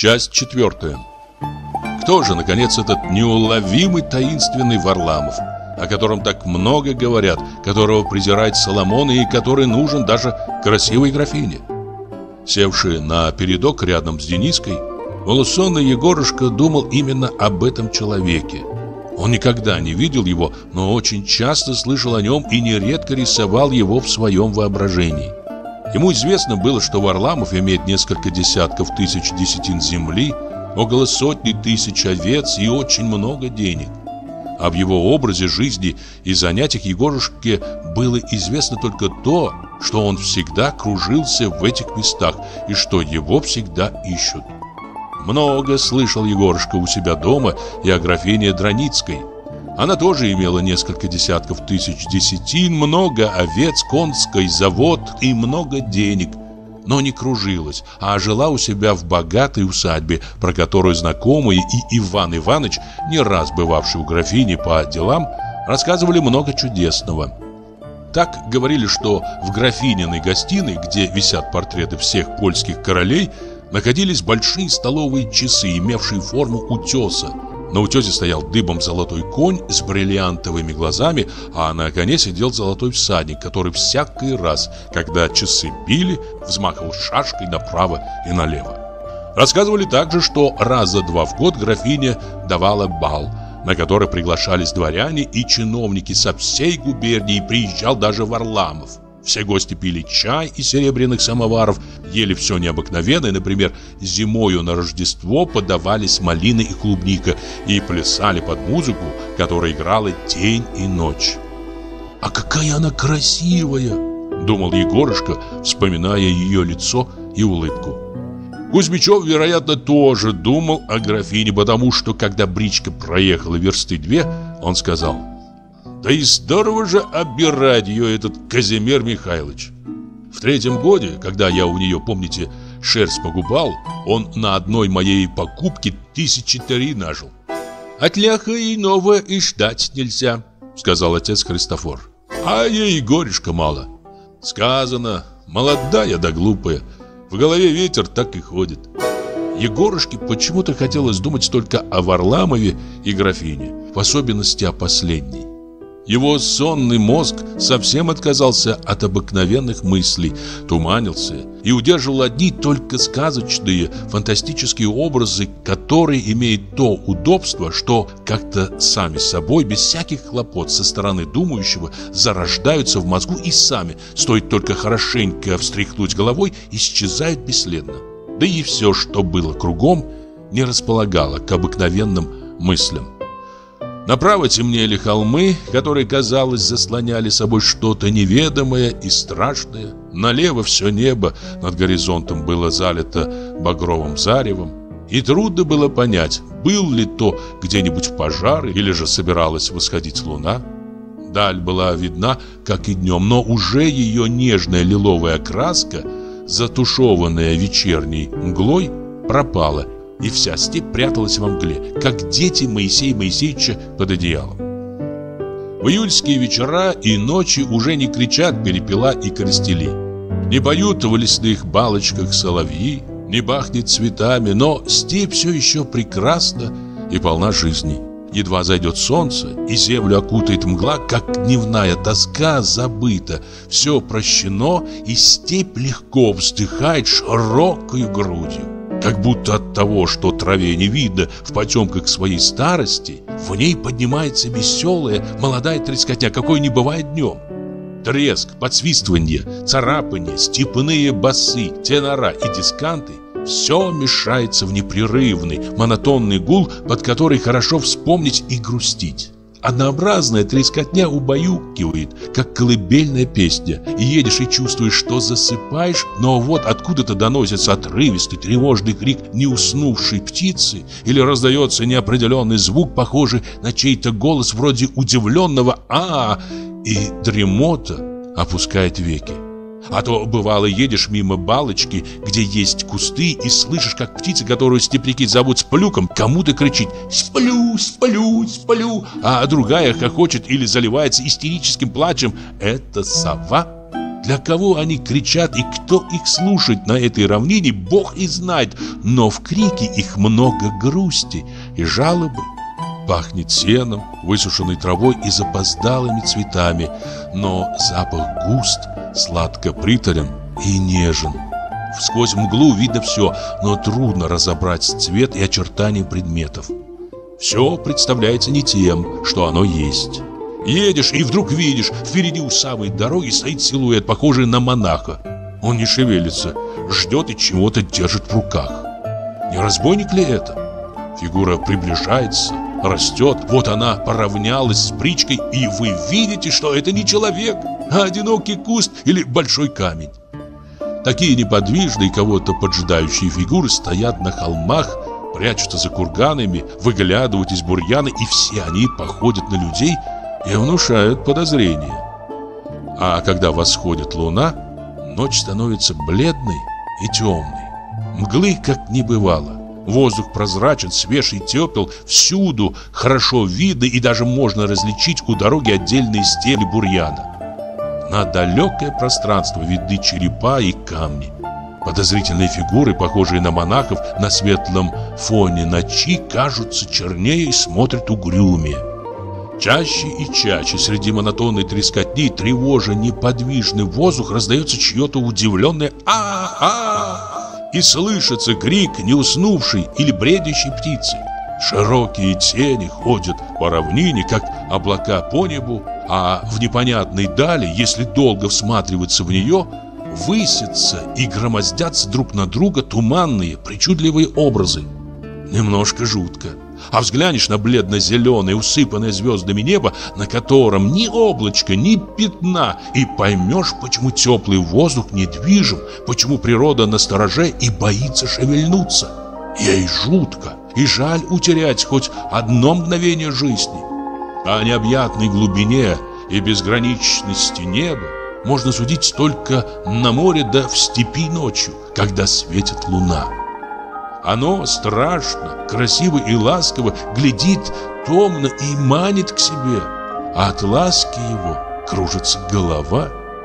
Часть четвертая. Кто же, наконец, этот неуловимый таинственный Варламов, о котором так много говорят, которого презирает Соломон и который нужен даже красивой графине? Севший на передок рядом с Дениской, полусонный Егорушка думал именно об этом человеке. Он никогда не видел его, но очень часто слышал о нем и нередко рисовал его в своем воображении. Ему известно было, что Варламов имеет несколько десятков тысяч десятин земли, около сотни тысяч овец и очень много денег. Об его образе жизни и занятиях Егорушке было известно только то, что он всегда кружился в этих местах и что его всегда ищут. Много слышал Егорушка у себя дома и о графине Драницкой. Она тоже имела несколько десятков тысяч десятин, много овец, конской завод и много денег, но не кружилась, а жила у себя в богатой усадьбе, про которую знакомые и Иван Иванович, не раз бывавший у графини по делам, рассказывали много чудесного. Так говорили, что в графининой гостиной, где висят портреты всех польских королей, находились большие столовые часы, имевшие форму утеса. На утесе стоял дыбом золотой конь с бриллиантовыми глазами, а на коне сидел золотой всадник, который всякий раз, когда часы били, взмахивал шашкой направо и налево. Рассказывали также, что раза два в год графиня давала бал, на который приглашались дворяне и чиновники со всей губернии, и приезжал даже Варламов. Все гости пили чай из серебряных самоваров, ели все необыкновенное, например, зимою на Рождество подавались малина и клубника и плясали под музыку, которая играла день и ночь. «А какая она красивая!» — думал Егорушка, вспоминая ее лицо и улыбку. Кузьмичев, вероятно, тоже думал о графине, потому что, когда бричка проехала версты 2, он сказал: «Да и здорово же обирать ее этот Казимир Михайлович. В 3-м годе, когда я у нее, помните, шерсть погубал, он на одной моей покупке 1003 нажил». «От ляха иного и ждать нельзя», — сказал отец Христофор. «А ей горюшка мало. Сказано, молодая да глупая, в голове ветер так и ходит». Егорушке почему-то хотелось думать только о Варламове и графине, в особенности о последней. Его сонный мозг совсем отказался от обыкновенных мыслей, туманился и удерживал одни только сказочные, фантастические образы, которые имеют то удобство, что как-то сами собой, без всяких хлопот со стороны думающего, зарождаются в мозгу и сами, стоит только хорошенько встряхнуть головой, исчезают бесследно. Да и все, что было кругом, не располагало к обыкновенным мыслям. Направо темнели холмы, которые, казалось, заслоняли собой что-то неведомое и страшное. Налево все небо над горизонтом было залито багровым заревом, и трудно было понять, был ли то где-нибудь пожар или же собиралась восходить луна. Даль была видна, как и днем, но уже ее нежная лиловая окраска, затушеванная вечерней мглой, пропала, и вся степь пряталась во мгле, как дети Моисея Моисеевича под одеялом. В июльские вечера и ночи уже не кричат перепела и коростели, не поют в лесных балочках соловьи, не пахнет цветами, но степь все еще прекрасна и полна жизни. Едва зайдет солнце, и землю окутает мгла, как дневная тоска забыта, все прощено, и степь легко вздыхает широкой грудью. Как будто от того, что траве не видно в потемках своей старости, в ней поднимается веселая молодая трескотня, какой не бывает днем. Треск, подсвистывание, царапание, степные басы, тенора и дисканты — все мешается в непрерывный, монотонный гул, под который хорошо вспомнить и грустить. Однообразная трескотня убаюкивает, как колыбельная песня, и едешь и чувствуешь, что засыпаешь, но вот откуда-то доносится отрывистый тревожный крик неуснувшей птицы или раздается неопределенный звук, похожий на чей-то голос вроде удивленного «а-а», и дремота опускает веки. А то, бывало, едешь мимо балочки, где есть кусты, и слышишь, как птица, которую степляки зовут Сплюком, кому-то кричит «Сплю, сплю, сплю», а другая хохочет или заливается истерическим плачем. Это сова. Для кого они кричат и кто их слушает на этой равнине, Бог и знает, но в крике их много грусти и жалобы. Пахнет сеном, высушенной травой и запоздалыми цветами, но запах густ, сладко приторен и нежен. Сквозь мглу видно все, но трудно разобрать цвет и очертания предметов. Все представляется не тем, что оно есть. Едешь и вдруг видишь, впереди у самой дороги стоит силуэт, похожий на монаха. Он не шевелится, ждет и чего-то держит в руках. Не разбойник ли это? Фигура приближается, растет, вот она поравнялась с бричкой, и вы видите, что это не человек, а одинокий куст или большой камень. Такие неподвижные, кого-то поджидающие фигуры стоят на холмах, прячутся за курганами, выглядывают из бурьяна, и все они походят на людей и внушают подозрения. А когда восходит луна, ночь становится бледной и темной. Мглы как не бывало. Воздух прозрачен, свеж и тепел, всюду хорошо видно, и даже можно различить у дороги отдельные стебли бурьяна. На далекое пространство видны черепа и камни. Подозрительные фигуры, похожие на монахов, на светлом фоне ночи кажутся чернее и смотрят угрюмее. Чаще и чаще среди монотонной трескотни, тревожа неподвижный воздух, раздается чье-то удивленное «А-а-а!» и слышится крик неуснувшей или бредящей птицы. Широкие тени ходят по равнине, как облака по небу, а в непонятной дали, если долго всматриваться в нее, высятся и громоздятся друг на друга туманные, причудливые образы. Немножко жутко. А взглянешь на бледно-зеленое, усыпанное звездами небо, на котором ни облачка, ни пятна, и поймешь, почему теплый воздух недвижим, почему природа настороже и боится шевельнуться. Ей жутко и жаль утерять хоть одно мгновение жизни. О необъятной глубине и безграничности неба можно судить только на море да в степи ночью, когда светит луна. Оно страшно, красиво и ласково глядит томно и манит к себе, а от ласки его кружится голова.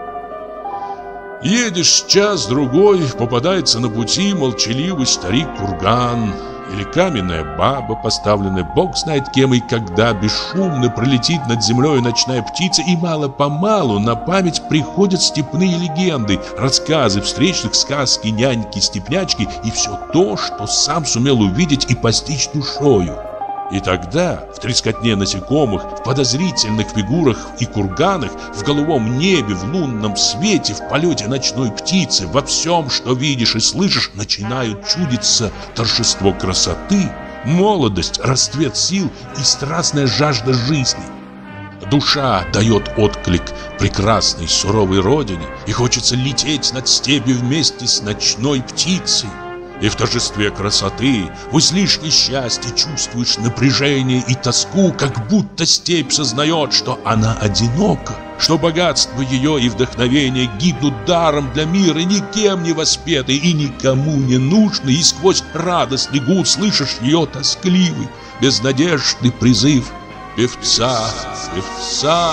Едешь час-другой, попадается на пути молчаливый старик-курган или каменная баба, поставленная бог знает кем и когда, бесшумно пролетит над землей ночная птица, и мало-помалу на память приходят степные легенды, рассказы встречных, сказки, няньки, степнячки и все то, что сам сумел увидеть и постичь душою. И тогда в трескотне насекомых, в подозрительных фигурах и курганах, в голубом небе, в лунном свете, в полете ночной птицы, во всем, что видишь и слышишь, начинают чудиться торжество красоты, молодость, расцвет сил и страстная жажда жизни. Душа дает отклик прекрасной суровой родине, и хочется лететь над степью вместе с ночной птицей. И в торжестве красоты, в излишнем счастье чувствуешь напряжение и тоску, как будто степь сознает, что она одинока, что богатство ее и вдохновение гибнут даром для мира, никем не воспетый и никому не нужный, и сквозь радостный гул слышишь ее тоскливый, безнадежный призыв певца, певца.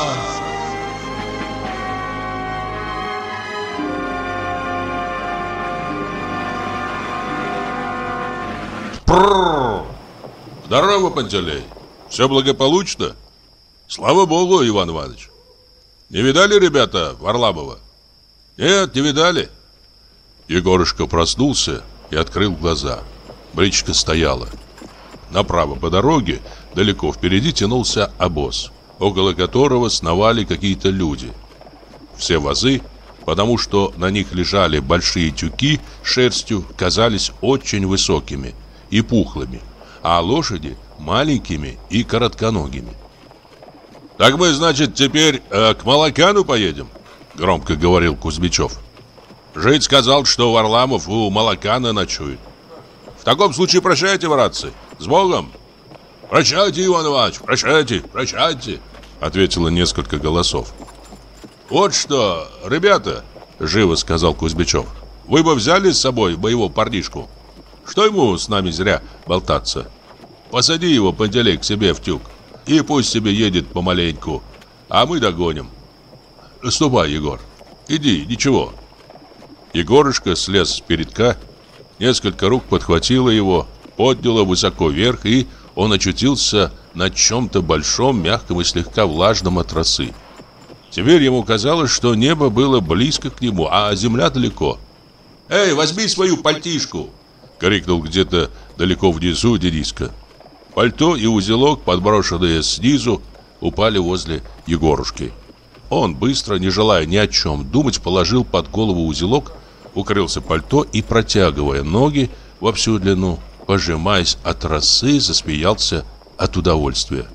Здорово, Пантелей. Все благополучно? Слава Богу, Иван Иванович. Не видали, ребята, Варламова? Нет, не видали. Егорушка проснулся и открыл глаза. Бричка стояла. Направо по дороге, далеко впереди, тянулся обоз, около которого сновали какие-то люди. Все возы, потому что на них лежали большие тюки с шерстью, казались очень высокими и пухлыми, а лошади маленькими и коротконогими. «Так мы, значит, теперь к Малакану поедем?» — громко говорил Кузьмичев. «Жид сказал, что Варламов у Малакана ночует. В таком случае прощайте, братцы, с Богом!» «Прощайте, Иван Иванович, прощайте, прощайте!» — ответило несколько голосов. «Вот что, ребята!» — живо сказал Кузьмичев. «Вы бы взяли с собой моего парнишку? Что ему с нами зря болтаться? Посади его, Пантелей, к себе в тюк, и пусть себе едет помаленьку, а мы догоним. Ступай, Егор». Иди, ничего». Егорушка слез с передка, несколько рук подхватило его, подняло высоко вверх, и он очутился на чем-то большом, мягком и слегка влажном от росы. Теперь ему казалось, что небо было близко к нему, а земля далеко. «Эй, возьми свою пальтишку!» — крикнул где-то далеко внизу Дениска. Пальто и узелок, подброшенные снизу, упали возле Егорушки. Он быстро, не желая ни о чем думать, положил под голову узелок, укрылся пальто и, протягивая ноги во всю длину, пожимаясь от росы, засмеялся от удовольствия.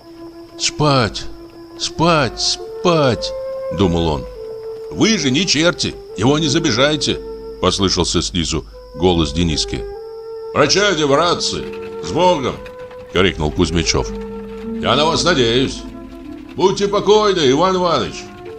«Спать, спать, спать!» — думал он. «Вы же не черти, его не забежайте!» — послышался снизу голос Дениски. «Прощайте, братцы! С Богом!» — крикнул Кузьмичев. «Я на вас надеюсь! Будьте покойны, Иван Иванович!»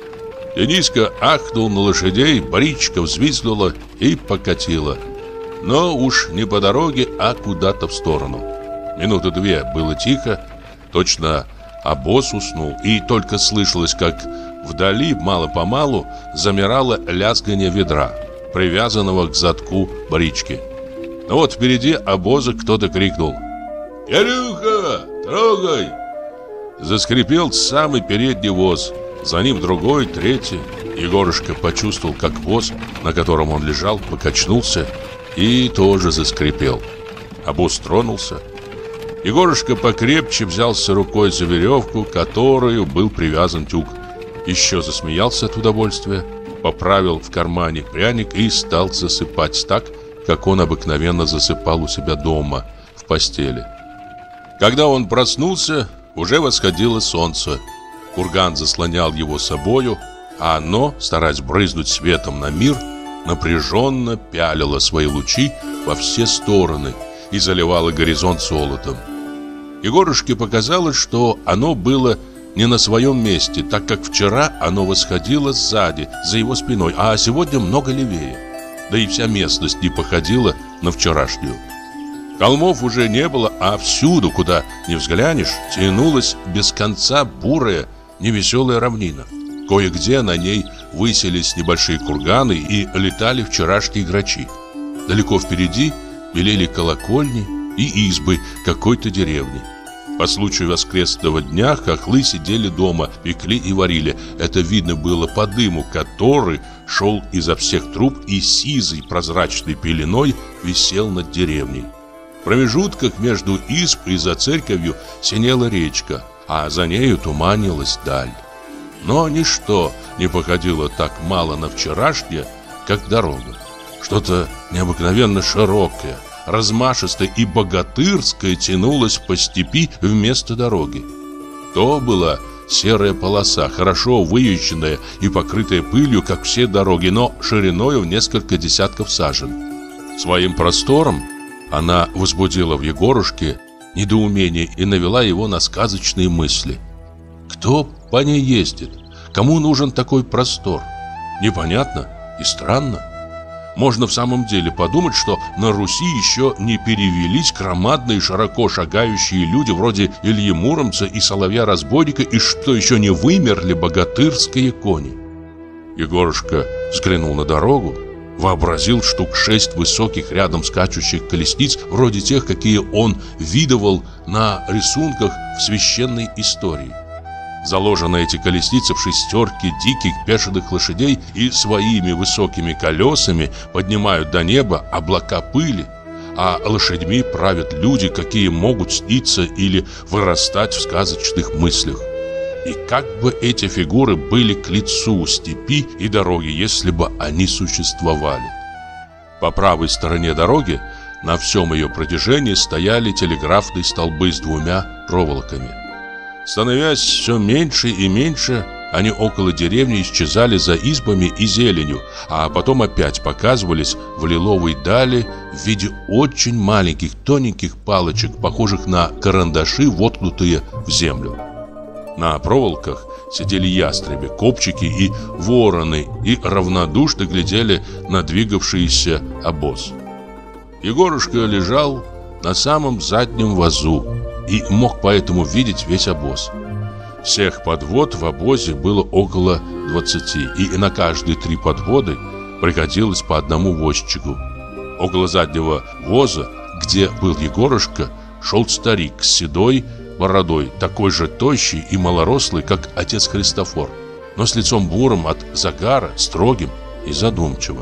Дениска ахнул на лошадей, бричка взвизгнула и покатила. Но уж не по дороге, а куда-то в сторону. Минуты две было тихо, точно обоз уснул, и только слышалось, как вдали мало-помалу замирало лязганье ведра, привязанного к задку брички. Но вот впереди обоза кто-то крикнул: «Ярюха, трогай!» Заскрипел самый передний воз, за ним другой, третий. Егорушка почувствовал, как воз, на котором он лежал, покачнулся и тоже заскрипел. Обоз тронулся. Егорушка покрепче взялся рукой за веревку, к которой был привязан тюк. Еще засмеялся от удовольствия, поправил в кармане пряник и стал засыпать так, как он обыкновенно засыпал у себя дома, в постели. Когда он проснулся, уже восходило солнце. Курган заслонял его собою, а оно, стараясь брызнуть светом на мир, напряженно пялило свои лучи во все стороны и заливало горизонт золотом. Егорушке показалось, что оно было не на своем месте, так как вчера оно восходило сзади, за его спиной, а сегодня много левее. Да и вся местность не походила на вчерашнюю. Холмов уже не было, а всюду, куда ни взглянешь, тянулась без конца бурая, невеселая равнина. Кое-где на ней высились небольшие курганы и летали вчерашние грачи. Далеко впереди белели колокольни и избы какой-то деревни. По случаю воскресного дня хохлы сидели дома, пекли и варили. Это видно было по дыму, который шел изо всех труб и сизой прозрачной пеленой висел над деревней. В промежутках между изб и за церковью синела речка, а за нею туманилась даль. Но ничто не походило так мало на вчерашнее, как дорога. Что-то необыкновенно широкое, размашистое и богатырское тянулось по степи вместо дороги. То была серая полоса, хорошо выезженная и покрытая пылью, как все дороги, но шириною в несколько десятков сажен. Своим простором она возбудила в Егорушке недоумение и навела его на сказочные мысли. Кто по ней ездит? Кому нужен такой простор? Непонятно и странно. Можно в самом деле подумать, что на Руси еще не перевелись громадные широко шагающие люди вроде Ильи Муромца и Соловья-разбойника, и что еще не вымерли богатырские кони. Егорушка взглянул на дорогу, вообразил штук 6 высоких рядом скачущих колесниц, вроде тех, какие он видывал на рисунках в священной истории. Заложены эти колесницы в шестерки диких бешеных лошадей и своими высокими колесами поднимают до неба облака пыли, а лошадьми правят люди, какие могут сниться или вырастать в сказочных мыслях. И как бы эти фигуры были к лицу степи и дороги, если бы они существовали. По правой стороне дороги на всем ее протяжении стояли телеграфные столбы с 2 проволоками. Становясь все меньше и меньше, они около деревни исчезали за избами и зеленью, а потом опять показывались в лиловой дали в виде очень маленьких тоненьких палочек, похожих на карандаши, воткнутые в землю. На проволоках сидели ястребы, копчики и вороны и равнодушно глядели на двигавшийся обоз. Егорушка лежал на самом заднем вазу и мог поэтому видеть весь обоз. Всех подвод в обозе было около 20, и на каждые 3 подводы приходилось по одному возчику. Около заднего воза, где был Егорушка, шел старик с седой бородой, такой же тощий и малорослый, как отец Христофор, но с лицом бурым от загара, строгим и задумчивым.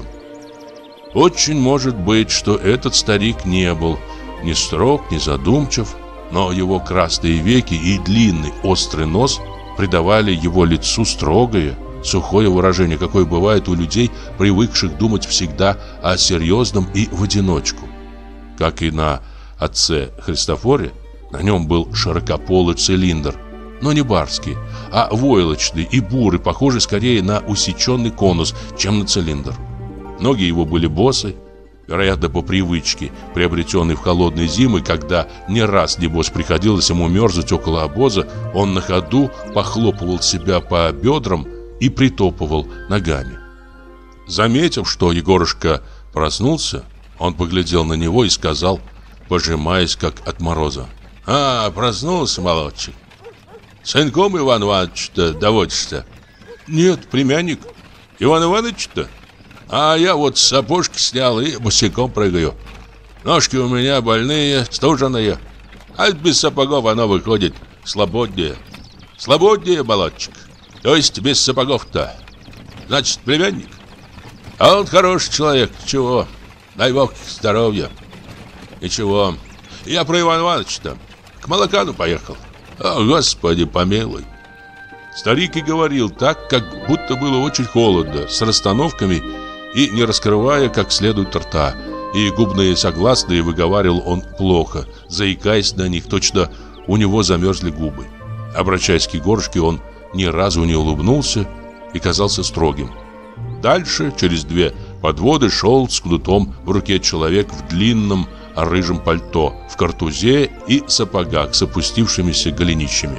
Очень может быть, что этот старик не был ни строг, ни задумчив, но его красные веки и длинный острый нос придавали его лицу строгое, сухое выражение, какое бывает у людей, привыкших думать всегда о серьезном и в одиночку. Как и на отце Христофоре, на нем был широкополый цилиндр, но не барский, а войлочный и бурый, похожий скорее на усеченный конус, чем на цилиндр. Ноги его были босы, вероятно, по привычке, приобретенной в холодные зимы, когда не раз, небось, приходилось ему мерзнуть около обоза, он на ходу похлопывал себя по бедрам и притопывал ногами. Заметив, что Егорушка проснулся, он поглядел на него и сказал, пожимаясь как от мороза: «А, проснулся, молодчик. Сынком Иван Иванович-то доводишься?» «Нет, племянник. Иван Иванович-то? А я вот сапожки снял и босиком прыгаю. Ножки у меня больные, стуженные, а без сапогов оно выходит слободнее. Слободнее, молодчик. То есть без сапогов-то. Значит, племянник? А он хороший человек, чего? Дай Бог здоровья. Ничего. Я про Ивана Ивановича-то. К Малакану поехал. О, Господи помилуй». Старик и говорил так, как будто было очень холодно, с расстановками и не раскрывая как следует рта. И губные согласные выговаривал он плохо, заикаясь на них, точно у него замерзли губы. Обращаясь к Егорушке, он ни разу не улыбнулся и казался строгим. Дальше, через 2 подводы, шел с кнутом в руке человек в длинном рыжем пальто, в картузе и сапогах с опустившимися голенищами.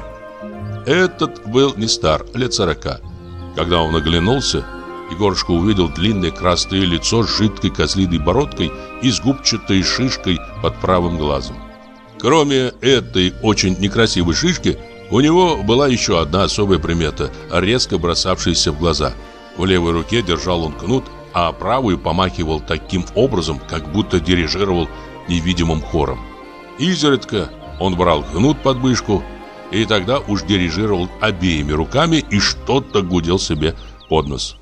Этот был не стар, лет 40. Когда он оглянулся, Егорушка увидел длинное красное лицо с жидкой козлиной бородкой и с губчатой шишкой под правым глазом. Кроме этой очень некрасивой шишки, у него была еще одна особая примета, резко бросавшаяся в глаза. В левой руке держал он кнут, а правую помахивал таким образом, как будто дирижировал невидимым хором. Изредка он брал кнут под мышку, и тогда уж дирижировал обеими руками и что-то гудел себе под нос.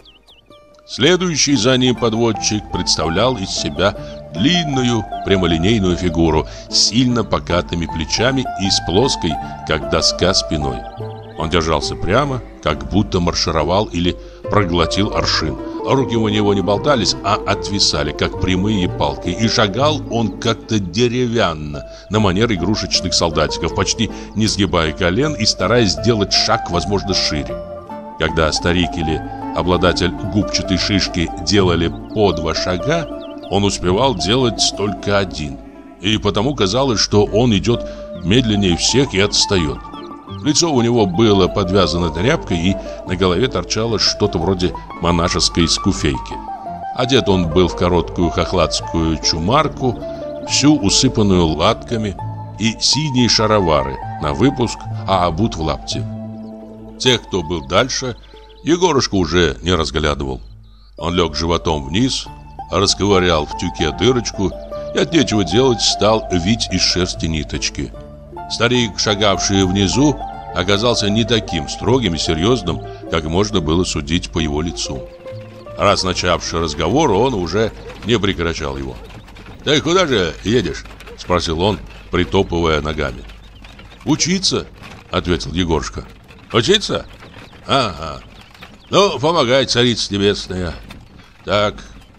Следующий за ним подводчик представлял из себя длинную прямолинейную фигуру с сильно покатыми плечами и с плоской, как доска, спиной. Он держался прямо, как будто маршировал или проглотил аршин. Руки у него не болтались, а отвисали, как прямые палки, и шагал он как-то деревянно, на манер игрушечных солдатиков, почти не сгибая колен и стараясь сделать шаг, возможно, шире. Когда старик или обладатель губчатой шишки делали по 2 шага, он успевал делать только 1, и потому казалось, что он идет медленнее всех и отстает. Лицо у него было подвязано тряпкой, и на голове торчало что-то вроде монашеской скуфейки. Одет он был в короткую хохладскую чумарку, всю усыпанную латками, и синие шаровары на выпуск, а обут в лапти. Тех, кто был дальше, Егорушка уже не разглядывал. Он лег животом вниз, расковырял в тюке дырочку и от нечего делать стал вить из шерсти ниточки. Старик, шагавший внизу, оказался не таким строгим и серьезным, как можно было судить по его лицу. Раз начавший разговор, он уже не прекращал его. «Ты куда же едешь?» — спросил он, притопывая ногами. «Учиться», — ответил Егорушка. «Учиться? Ага. Ну, помогай, царица небесная. Так,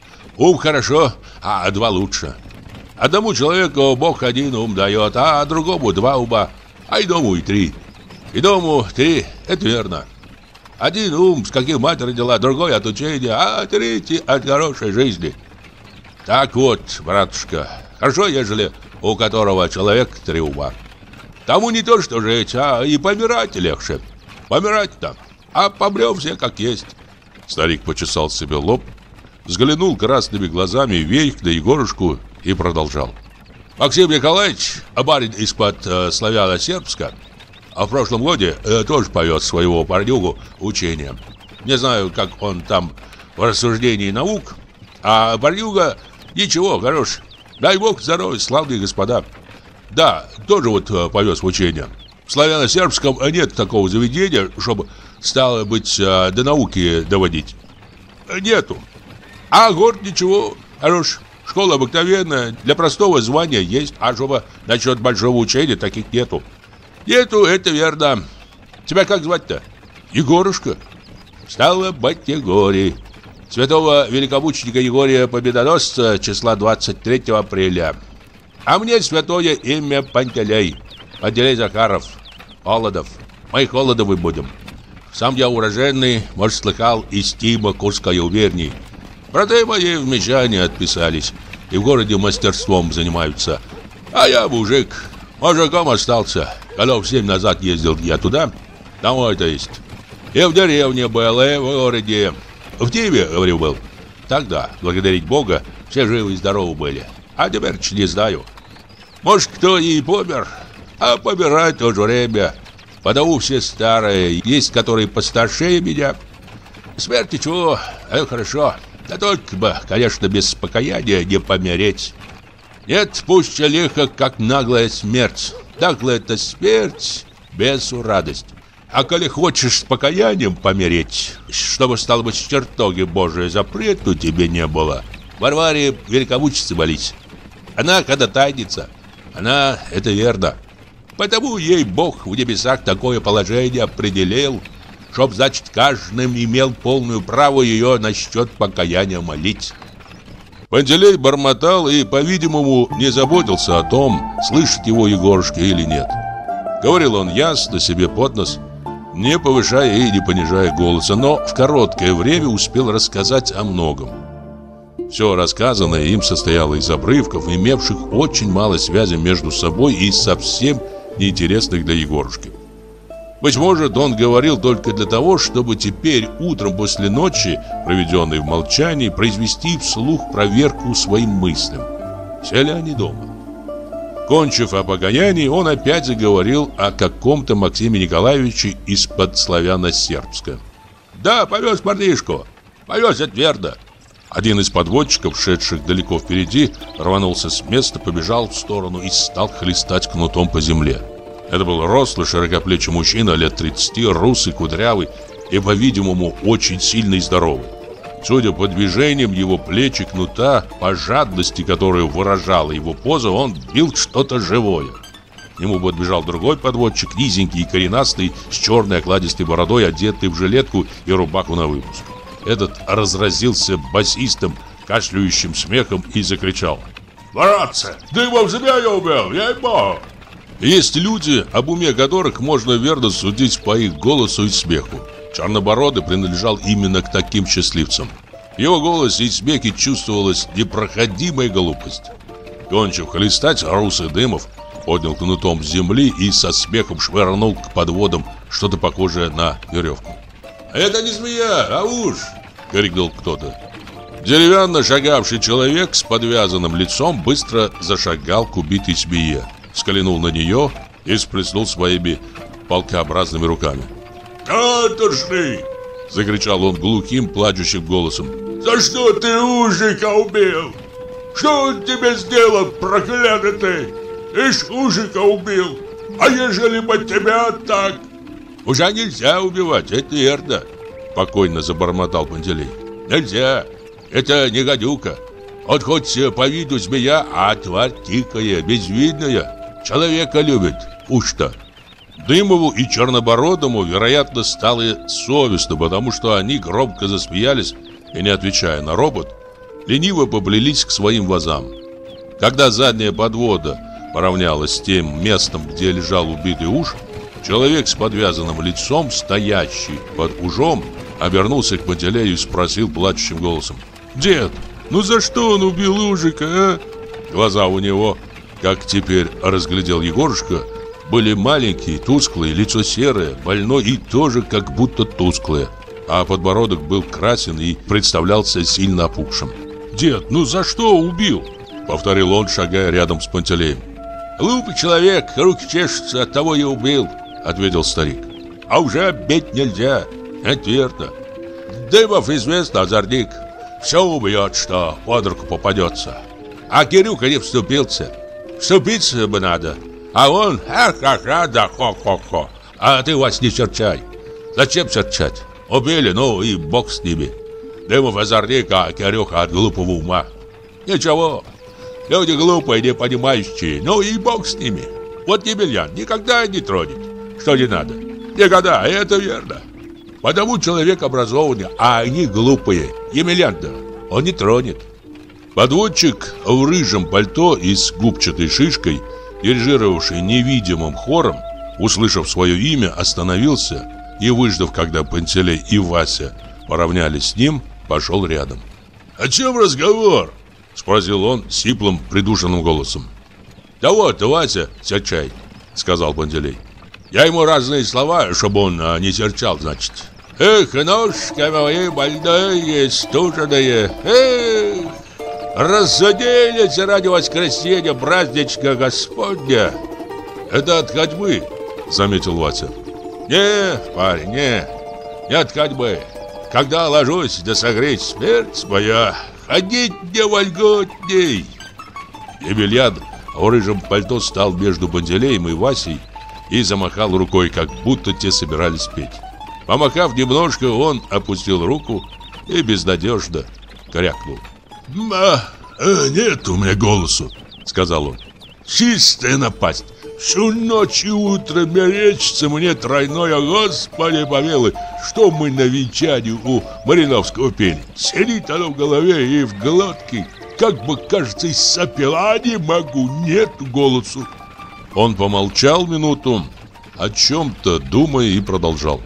ум хорошо, а 2 лучше. Одному человеку Бог 1 ум дает, а другому 2 ума, а иному и 3. Иному 3, это верно. 1 ум, с каким мать родила, другой от учения, а 3 от хорошей жизни. Так вот, братушка, хорошо, ежели у которого человек 3 ума. Тому не то, что жить, а и помирать легче. Помирать-то, а помрем все как есть». Старик почесал себе лоб, взглянул красными глазами вверх на Егорушку и продолжал. «Максим Николаевич, барин из-под Славяно-Сербска, А в прошлом годе тоже повез своего парнюгу в учение. Не знаю, как он там в рассуждении наук, а парнюга ничего, хорош. Дай бог здоровья, славные господа. Да, тоже вот повез в учение. В славяно-сербском нет такого заведения, чтобы, стало быть, до науки доводить. Нету. А город ничего, хорош. Школа обыкновенная, для простого звания есть, а чтобы насчет большого учения таких нету. Нету, это верно. Тебя как звать-то? Егорушка. Стало быть, Егорий. Святого великомученика Егория Победоносца числа 23 апреля. А мне святое имя Пантелей. Пантелей Захаров. Холодов. Мы Холодовы будем. Сам я уроженный, может, слыхал, из Тима Курской губернии. Браты мои в Мещане отписались и в городе мастерством занимаются. А я мужик, мужиком остался. Годов 7 назад ездил я туда, домой, то есть. И в деревне был, и в городе. В Тиве, говорю, был. Тогда, благодарить Бога, все живы и здоровы были. А теперь не знаю. Может, кто и помер, а помирать в то же время. Потому все старые, есть которые постарше меня. Смерти чего, это хорошо. Да только бы, конечно, без покаяния не помереть. Нет, пусть лихо, как наглая смерть. Наглая-то смерть, бесу радость. А коли хочешь с покаянием помереть, чтобы, стало быть, с чертоги Божией запрету тебе не было, Варваре великомучице молись. Она ходатайница, она это верно. Потому ей Бог в небесах такое положение определил, чтоб, значит, каждым имел полную право ее насчет покаяния молить. Пантелей бормотал и, по-видимому, не заботился о том, слышит его Егорушка или нет. Говорил он ясно себе под нос, не повышая и не понижая голоса, но в короткое время успел рассказать о многом. Все рассказанное им состояло из обрывков, имевших очень мало связи между собой и совсем неинтересных для Егорушки. Быть может, он говорил только для того, чтобы теперь утром после ночи, проведенной в молчании, произвести вслух проверку своим мыслям. Все ли они дома? Кончив о погонянии, он опять заговорил о каком-то Максиме Николаевиче из-под славяно-сербска. «Да, повез парнишку. Повез, это верно». Один из подводчиков, шедших далеко впереди, рванулся с места, побежал в сторону и стал хлестать кнутом по земле. Это был рослый, широкоплечий мужчина лет 30, русый, кудрявый и, по-видимому, очень сильный и здоровый. Судя по движениям его плеч и кнута, по жадности, которую выражала его поза, он бил что-то живое. К нему подбежал другой подводчик, низенький и коренастый, с черной окладистой бородой, одетый в жилетку и рубаху на выпуск. Этот разразился басистым, кашляющим смехом и закричал: «Братцы, дымом змея убил, ей-богу!» Есть люди, об уме которых можно верно судить по их голосу и смеху. Чернобородый принадлежал именно к таким счастливцам. В его голосе и смехе чувствовалась непроходимая глупость. Кончив хлестать, русый Дымов поднял кнутом с земли и со смехом швырнул к подводам что-то похожее на веревку. «Это не змея, а уж!» — крикнул кто-то. Деревянно шагавший человек с подвязанным лицом быстро зашагал к убитой змее, взглянул на нее и всплеснул своими палкообразными руками. «Каторжный!» — закричал он глухим, плачущим голосом. «За что ты Ужика убил? Что он тебе сделал, проклятый ты? Ишь, Ужика убил! А ежели бы тебя так...» «Уже нельзя убивать, это верно!» — покойно забормотал Пантелей. «Нельзя! Это не гадюка. Он хоть по виду змея, а тварь тикая, безвидная. Человека любит, уж-то!» Дымову и Чернобородому, вероятно, стало совестно, потому что они громко засмеялись и, не отвечая на ропот, лениво поплелись к своим вазам. Когда задняя подвода поравнялась с тем местом, где лежал убитый уж, человек с подвязанным лицом, стоящий под ужом, обернулся к Пантелею и спросил плачущим голосом: «Дед, ну за что он убил Ужика, а?» Глаза у него, как теперь разглядел Егорушка, были маленькие, тусклые, лицо серое, больное и тоже как будто тусклое, а подбородок был красен и представлялся сильно опухшим. «Дед, ну за что убил?» — повторил он, шагая рядом с Пантелеем. «Глупый человек, руки чешутся, оттого и убил. ответил старик. А уже бить нельзя, это верно. Дымов, известно, озорник. Все убьет, что под руку попадется. А Кирюха не вступился. Вступиться бы надо. А он ха-ха-ха, да хо-хо-хо. А ты, Вась, не серчай. Зачем серчать? Убили, ну и бог с ними. Дымов озорник, а Кирюха от глупого ума. Ничего, люди глупые, не понимающие, ну и бог с ними. Вот Емельян никогда не тронет, что не надо. Никогда, это верно. Потому человек образованный, а они глупые. Емельян-то он не тронет. Подводчик в рыжем пальто и с губчатой шишкой, дирижировавший невидимым хором, услышав свое имя, остановился и, выждав, когда Пантелей и Вася поравнялись с ним, пошел рядом. «О чем разговор?» — спросил он сиплым, придушенным голосом. «Да вот, Вася, серчай», — сказал Пантелей. «Я ему разные слова, чтобы он не серчал, значит. Эх, ножка мои больные, стуженные, эх, рассудились ради воскресенья праздничка Господня». «Это от ходьбы», — заметил Вася. «Не, парень, не от ходьбы. Когда ложусь, да согреть смерть моя, ходить не вольготней». Емельян в рыжем пальто стал между Пантелеем и Васей и замахал рукой, как будто те собирались петь. Помахав немножко, он опустил руку и безнадежно крякнул. «Нет у меня голосу», — сказал он. «Чистая напасть. Всю ночь и утро мерещится мне тройное, Господи помилуй, что мы на венчании у Мариновского пели. Сидит оно в голове и в глотке, как бы, кажется, и сопел, а не могу, нет голосу». Он помолчал минуту, о чем-то думая, и продолжал.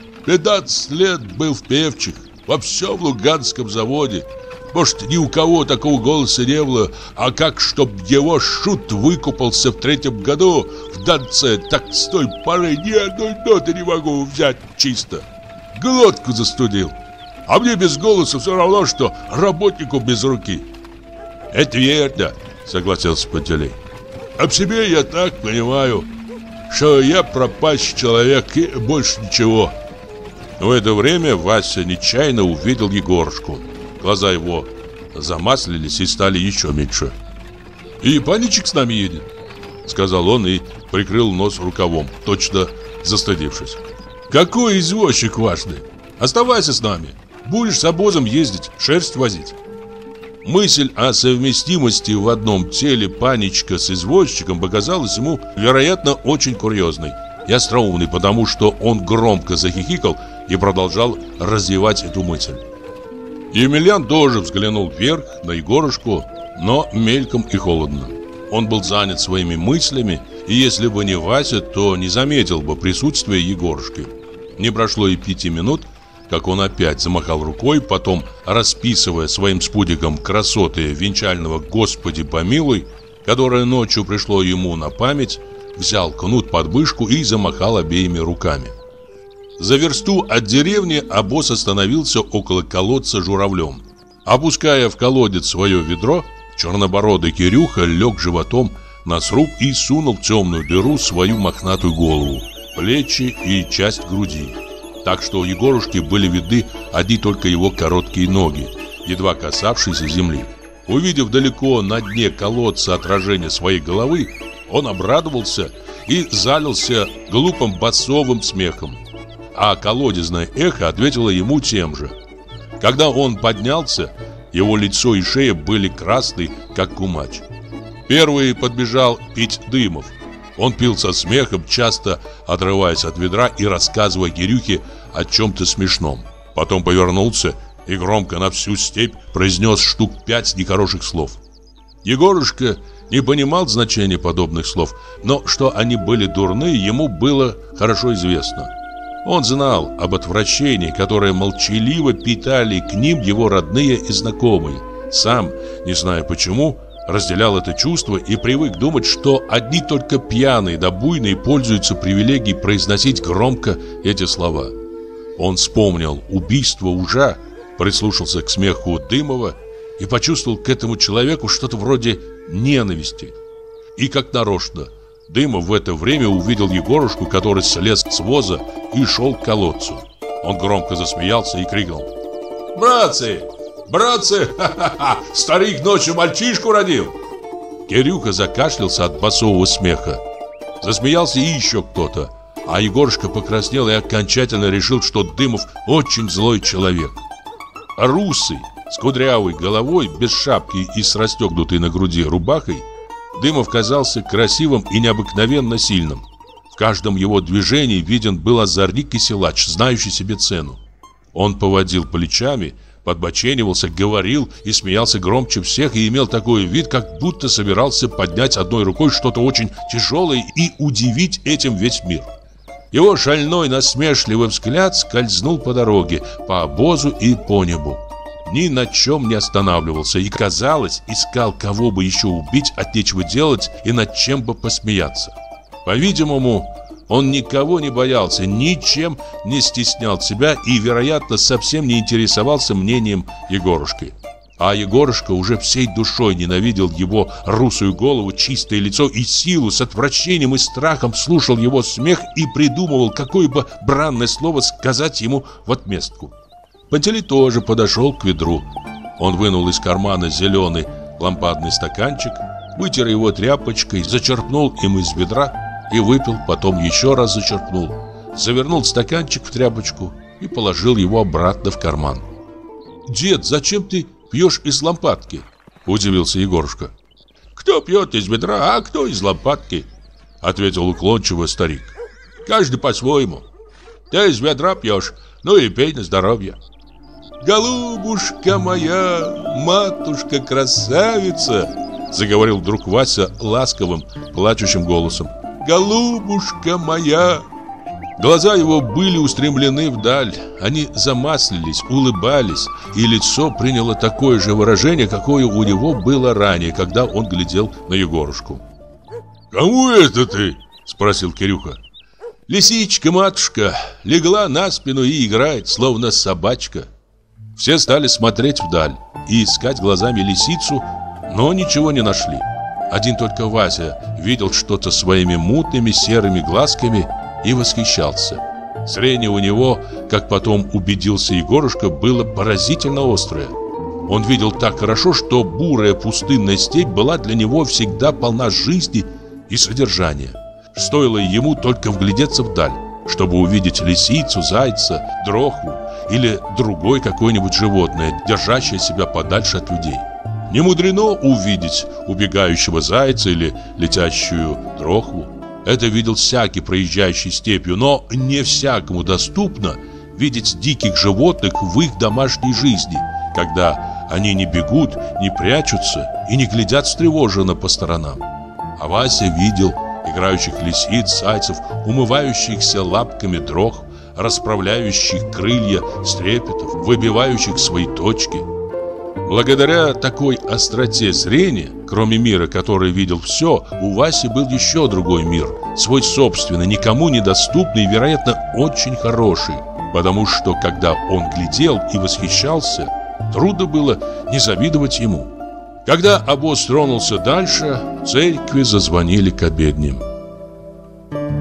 15 лет был в певчих, во всем Луганском заводе. Может, ни у кого такого голоса не было, а как, чтоб его шут выкупался в 3-м году в Донце, так с той поры ни одной ноты не могу взять чисто. Глотку застудил. А мне без голоса все равно, что работнику без руки. «Это верно», — согласился Пантелей. «Об себе я так понимаю, что я пропащий человек и больше ничего». В это время Вася нечаянно увидел Егорушку. Глаза его замаслились и стали еще меньше. «И паничек с нами едет», — сказал он и прикрыл нос рукавом, точно застыдившись. «Какой извозчик важный! Оставайся с нами, будешь с обозом ездить, шерсть возить». Мысль о совместимости в одном теле паничка с извозчиком показалась ему, вероятно, очень курьезной и остроумной, потому что он громко захихикал и продолжал развивать эту мысль. Емельян тоже взглянул вверх на Егорушку, но мельком и холодно. Он был занят своими мыслями, и если бы не Вася, то не заметил бы присутствия Егорушки. Не прошло и 5 минут, как он опять замахал рукой, потом, расписывая своим спутником красоты венчального «Господи помилуй», которое ночью пришло ему на память, взял кнут под мышку и замахал обеими руками. За версту от деревни обоз остановился около колодца журавлем. Опуская в колодец свое ведро, чернобородый Кирюха лег животом на сруб и сунул в темную дыру свою мохнатую голову, плечи и часть груди. Так что у Егорушки были видны одни только его короткие ноги, едва касавшиеся земли. Увидев далеко на дне колодца отражение своей головы, он обрадовался и залился глупым басовым смехом. А колодезное эхо ответило ему тем же. Когда он поднялся, его лицо и шея были красны, как кумач. Первый подбежал пить Дымов. Он пил со смехом, часто отрываясь от ведра и рассказывая Кирюхе о чем-то смешном. Потом повернулся и громко на всю степь произнес штук 5 нехороших слов. Егорушка не понимал значения подобных слов, но что они были дурные, ему было хорошо известно. Он знал об отвращении, которое молчаливо питали к ним его родные и знакомые. Сам, не зная почему, разделял это чувство и привык думать, что одни только пьяные да буйные пользуются привилегией произносить громко эти слова. Он вспомнил убийство ужа, прислушался к смеху Дымова и почувствовал к этому человеку что-то вроде ненависти. И как нарочно Дымов в это время увидел Егорушку, который слез с воза и шел к колодцу. Он громко засмеялся и крикнул: «Братцы! Братцы! Ха-ха-ха! Старик ночью мальчишку родил!» Кирюха закашлялся от басового смеха. Засмеялся и еще кто-то, а Егорушка покраснел и окончательно решил, что Дымов очень злой человек. Русый, с кудрявой головой, без шапки и с расстегнутой на груди рубахой, Дымов казался красивым и необыкновенно сильным. В каждом его движении виден был озорник и силач, знающий себе цену. Он поводил плечами, подбоченивался, говорил и смеялся громче всех и имел такой вид, как будто собирался поднять одной рукой что-то очень тяжелое и удивить этим весь мир. Его шальной насмешливый взгляд скользнул по дороге, по обозу и по небу. Ни на чем не останавливался и, казалось, искал, кого бы еще убить, от нечего делать и над чем бы посмеяться. По-видимому, он никого не боялся, ничем не стеснял себя и, вероятно, совсем не интересовался мнением Егорушки. А Егорушка уже всей душой ненавидел его русую голову, чистое лицо и силу, с отвращением и страхом слушал его смех и придумывал, какое бы бранное слово сказать ему в отместку. Пантелей тоже подошел к ведру. Он вынул из кармана зеленый лампадный стаканчик, вытер его тряпочкой, зачерпнул им из ведра и выпил, потом еще раз зачерпнул, завернул стаканчик в тряпочку и положил его обратно в карман. «Дед, зачем ты пьешь из лампадки?» – удивился Егорушка. «Кто пьет из ведра, а кто из лампадки?» – ответил уклончиво старик. «Каждый по-своему. Ты из ведра пьешь, ну и пей на здоровье». «Голубушка моя, матушка-красавица!» — заговорил вдруг Вася ласковым, плачущим голосом. «Голубушка моя!» Глаза его были устремлены вдаль, они замаслились, улыбались, и лицо приняло такое же выражение, какое у него было ранее, когда он глядел на Егорушку. «Кому это ты?» — спросил Кирюха. «Лисичка, матушка, легла на спину и играет, словно собачка». Все стали смотреть вдаль и искать глазами лисицу, но ничего не нашли. Один только Вася видел что-то своими мутными серыми глазками и восхищался. Зрение у него, как потом убедился Егорушка, было поразительно острое. Он видел так хорошо, что бурая пустынная степь была для него всегда полна жизни и содержания. Стоило ему только вглядеться вдаль, чтобы увидеть лисицу, зайца, дрохву или другое какое-нибудь животное, держащее себя подальше от людей. Не мудрено увидеть убегающего зайца или летящую дрохву. Это видел всякий, проезжающий степью, но не всякому доступно видеть диких животных в их домашней жизни, когда они не бегут, не прячутся и не глядят встревоженно по сторонам. А Вася видел играющих лисиц, зайцев, умывающихся лапками дрохв, расправляющих крылья стрепетов, выбивающих свои точки. Благодаря такой остроте зрения, кроме мира, который видел все, у Васи был еще другой мир, свой собственный, никому недоступный и, вероятно, очень хороший, потому что, когда он глядел и восхищался, трудно было не завидовать ему. Когда обоз тронулся дальше, в церкви зазвонили к обедням.